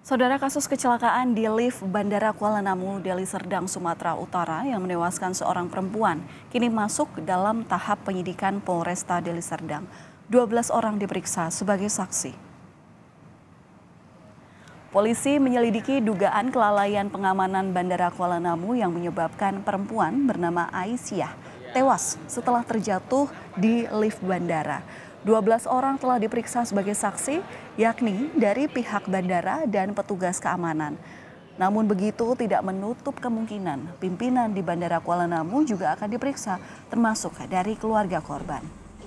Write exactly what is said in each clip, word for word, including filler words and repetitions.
Saudara, kasus kecelakaan di lift Bandara Kuala Namu, Deli Serdang, Sumatera Utara yang menewaskan seorang perempuan kini masuk dalam tahap penyidikan Polresta Deli Serdang. dua belas orang diperiksa sebagai saksi. Polisi menyelidiki dugaan kelalaian pengamanan Bandara Kuala Namu yang menyebabkan perempuan bernama Aisyah tewas setelah terjatuh di lift bandara. dua belas orang telah diperiksa sebagai saksi, yakni dari pihak bandara dan petugas keamanan. Namun begitu tidak menutup kemungkinan pimpinan di Bandara Kuala Namu juga akan diperiksa, termasuk dari keluarga korban.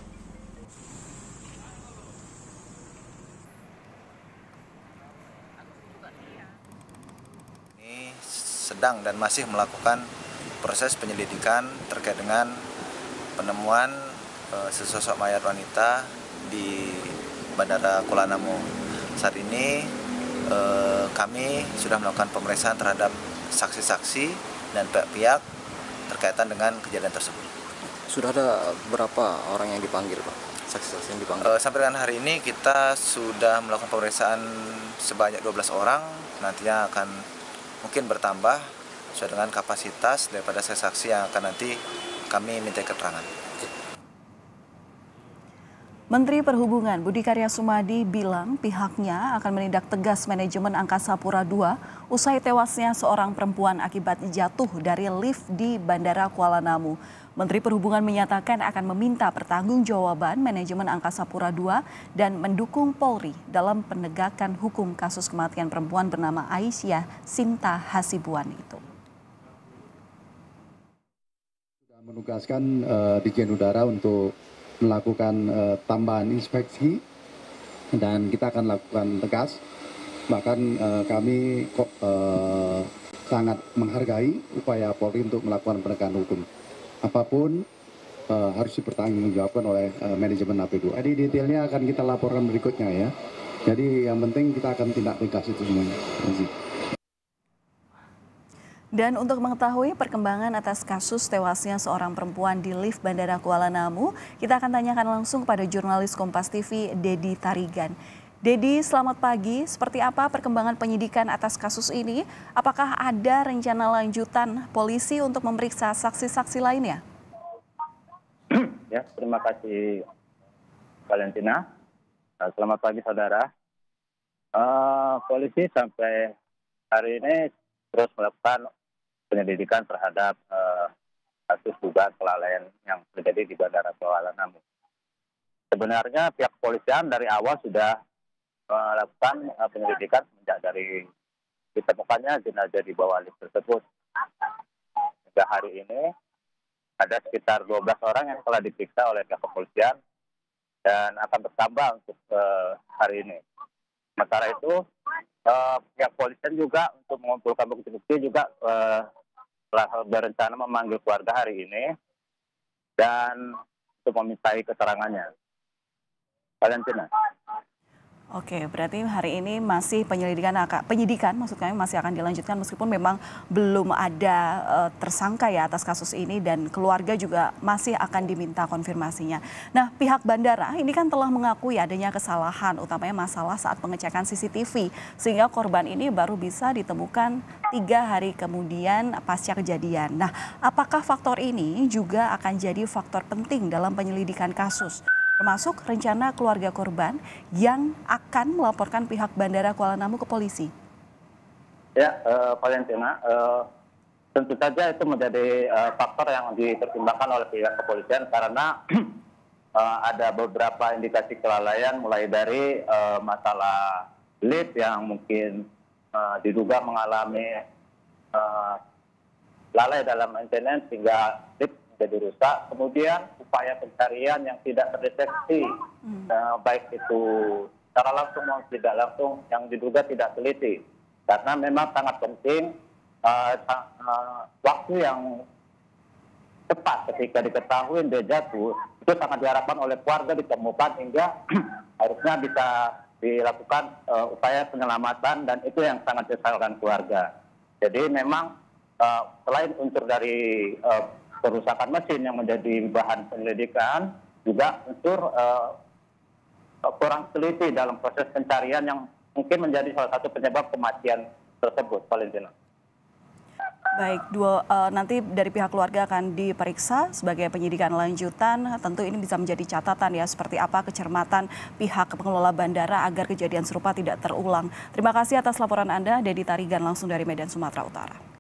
Ini sedang dan masih melakukan proses penyelidikan terkait dengan penemuan sesosok mayat wanita di Bandara Kuala Namu. Saat ini eh, kami sudah melakukan pemeriksaan terhadap saksi-saksi dan pihak-pihak terkaitan dengan kejadian tersebut. Sudah ada berapa orang yang dipanggil, Pak? Saksi-saksi yang dipanggil? Eh, sampai dengan hari ini kita sudah melakukan pemeriksaan sebanyak dua belas orang. Nantinya akan mungkin bertambah sesuai dengan kapasitas daripada saksi-saksi yang akan nanti kami minta keterangan. Menteri Perhubungan Budi Karya Sumadi bilang pihaknya akan menindak tegas manajemen Angkasa Pura dua usai tewasnya seorang perempuan akibat jatuh dari lift di Bandara Kuala Namu. Menteri Perhubungan menyatakan akan meminta pertanggungjawaban manajemen Angkasa Pura dua dan mendukung Polri dalam penegakan hukum kasus kematian perempuan bernama Aisyah Sinta Hasibuan itu. Sudah menugaskan uh, Ditjen Udara untuk melakukan uh, tambahan inspeksi dan kita akan lakukan tegas. Bahkan uh, kami kok, uh, sangat menghargai upaya Polri untuk melakukan penegakan hukum. Apapun uh, harus dipertanggungjawabkan oleh uh, manajemen A P dua. Jadi detailnya akan kita laporkan berikutnya ya. Jadi yang penting kita akan tindak tegas itu semuanya. Terima kasih. Dan untuk mengetahui perkembangan atas kasus tewasnya seorang perempuan di lift Bandara Kuala Namu, kita akan tanyakan langsung pada jurnalis Kompas T V Dedi Tarigan. Dedi, selamat pagi. Seperti apa perkembangan penyidikan atas kasus ini? Apakah ada rencana lanjutan polisi untuk memeriksa saksi-saksi lainnya? Ya, terima kasih Valentina. Selamat pagi saudara. Uh, polisi sampai hari ini terus melakukan penyelidikan terhadap uh, kasus dugaan kelalaian yang terjadi di Bandara Kuala Namu. Sebenarnya pihak kepolisian dari awal sudah melakukan uh, penyelidikan sejak dari ditemukannya jenazah di bawah lift tersebut. Hingga hari ini ada sekitar dua belas orang yang telah diperiksa oleh pihak kepolisian dan akan bertambah untuk uh, hari ini. Sementara itu uh, pihak kepolisian juga untuk mengumpulkan bukti-bukti juga uh, telah berencana memanggil keluarga hari ini dan untuk memintai keterangannya. Valentina. Oke, berarti hari ini masih penyelidikan, penyidikan maksud kami masih akan dilanjutkan meskipun memang belum ada uh, tersangka ya atas kasus ini dan keluarga juga masih akan diminta konfirmasinya. Nah, pihak bandara ini kan telah mengakui adanya kesalahan, utamanya masalah saat pengecekan C C T V sehingga korban ini baru bisa ditemukan tiga hari kemudian pasca kejadian. Nah, apakah faktor ini juga akan jadi faktor penting dalam penyelidikan kasus? Termasuk rencana keluarga korban yang akan melaporkan pihak Bandara Kuala Namu ke polisi. Ya, uh, Valentina, uh, tentu saja itu menjadi uh, faktor yang dipertimbangkan oleh pihak kepolisian karena uh, ada beberapa indikasi kelalaian mulai dari uh, masalah lift yang mungkin uh, diduga mengalami uh, lalai dalam maintenance sehingga lift jadi rusak, kemudian upaya pencarian yang tidak terdeteksi, hmm. uh, baik itu secara langsung maupun tidak langsung, yang diduga tidak teliti. Karena memang sangat penting uh, uh, waktu yang tepat ketika diketahui dia jatuh, itu sangat diharapkan oleh keluarga ditemukan hingga harusnya bisa dilakukan uh, upaya penyelamatan dan itu yang sangat disesalkan keluarga. Jadi memang uh, selain unsur dari uh, kerusakan mesin yang menjadi bahan penyelidikan, juga unsur uh, kurang teliti dalam proses pencarian yang mungkin menjadi salah satu penyebab kematian tersebut, Valentina. Baik, dua, uh, nanti dari pihak keluarga akan diperiksa sebagai penyidikan lanjutan. Tentu ini bisa menjadi catatan ya seperti apa kecermatan pihak pengelola bandara agar kejadian serupa tidak terulang. Terima kasih atas laporan Anda, Dedi Tarigan langsung dari Medan, Sumatera Utara.